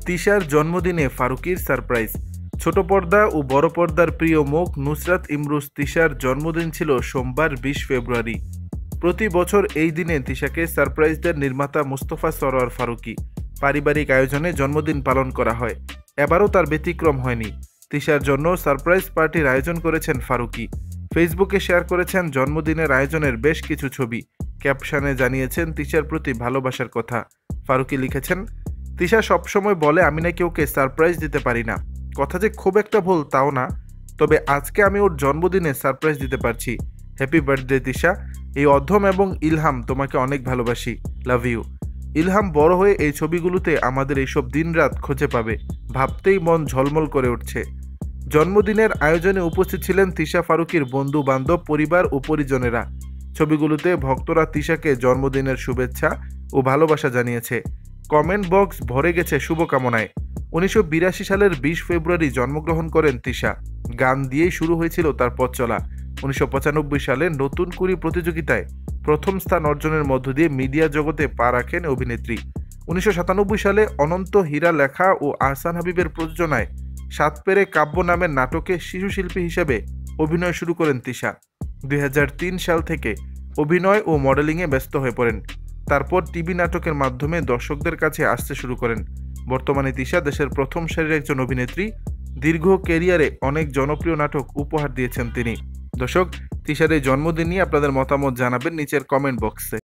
তিশার জন্মদিনে ফারুকীর সারপ্রাইজ। ছোট পর্দা ও বড় পর্দার প্রিয় মুখ নুসরাত ইমরোজ তিশার জন্মদিন ছিল সোমবার ২০ ফেব্রুয়ারি। প্রতি বছর এই দিনে তিশাকে সারপ্রাইজ দেন নির্মাতা মুস্তফা সরোয়ার ফারুকী। পারিবারিক আয়োজনে জন্মদিন পালন করা হয়। এবারও তার ব্যতিক্রম হয়নি। তিশার জন্য সারপ্রাইজ পার্টির আয়োজন করেছেন ফারুকী। ফেসবুকে শেয়ার করেছেন জন্মদিনের আয়োজনের বেশ কিছু ছবি। ক্যাপশনে জানিয়েছেন তিশার প্রতি ভালোবাসার কথা। ফারুকী লিখেছেন, তিশা সবসময় বলে আমি নাকি ওকে সারপ্রাইজ দিতে পারি না। কথা যে খুব একটা ভুল তাও না, তবে আজকে আমি ওর জন্মদিনে সারপ্রাইজ দিতে পারছি। Happy birthday Tisha. এই অধ্যম এবং ইলহাম তোমাকে অনেক ভালোবাসি। Love you. ইলহাম বড় হয়ে এই ছবিগুলোতে আমাদের এইসব দিনরাত খুঁজে পাবে, ভাবতেই মন ঝলমল করে উঠছে। জন্মদিনের আয়োজনে উপস্থিত ছিলেন তিশা ফারুকীর বন্ধু বান্ধব, পরিবার ও পরিজনেরা। ছবিগুলোতে ভক্তরা তিশাকে জন্মদিনের শুভেচ্ছা ও ভালোবাসা জানিয়েছে। কমেন্ট বক্স ভরে গেছে শুভকামনায়। ১৯৮২ সালের ২০ ফেব্রুয়ারি জন্মগ্রহণ করেন তিশা। গান দিয়েই শুরু হয়েছিল তার পথ চলা। ১৯৯৫ সালে নতুন কুড়ি প্রতিযোগিতায় প্রথম স্থান অর্জনের মধ্য দিয়ে মিডিয়া জগতে পা রাখেন অভিনেত্রী। ১৯৯৭ সালে অনন্ত হীরা লেখা ও আহসান হাবিবের প্রযোজনায় সাত পেরে কাব্য নামের নাটকে শিশু শিল্পী হিসেবে অভিনয় শুরু করেন তিশা। ২০০৩ সাল থেকে অভিনয় ও মডেলিংয়ে ব্যস্ত হয়ে পড়েন। তারপর টিভি নাটকের মাধ্যমে দর্শকদের কাছে আসতে শুরু করেন। বর্তমানে তিশা দেশের প্রথম সারির একজন অভিনেত্রী। দীর্ঘ ক্যারিয়ারে অনেক জনপ্রিয় নাটক উপহার দিয়েছেন তিনি। দর্শক, তিশার এই জন্মদিন নিয়ে আপনাদের মতামত জানাবেন নিচের কমেন্ট বক্সে।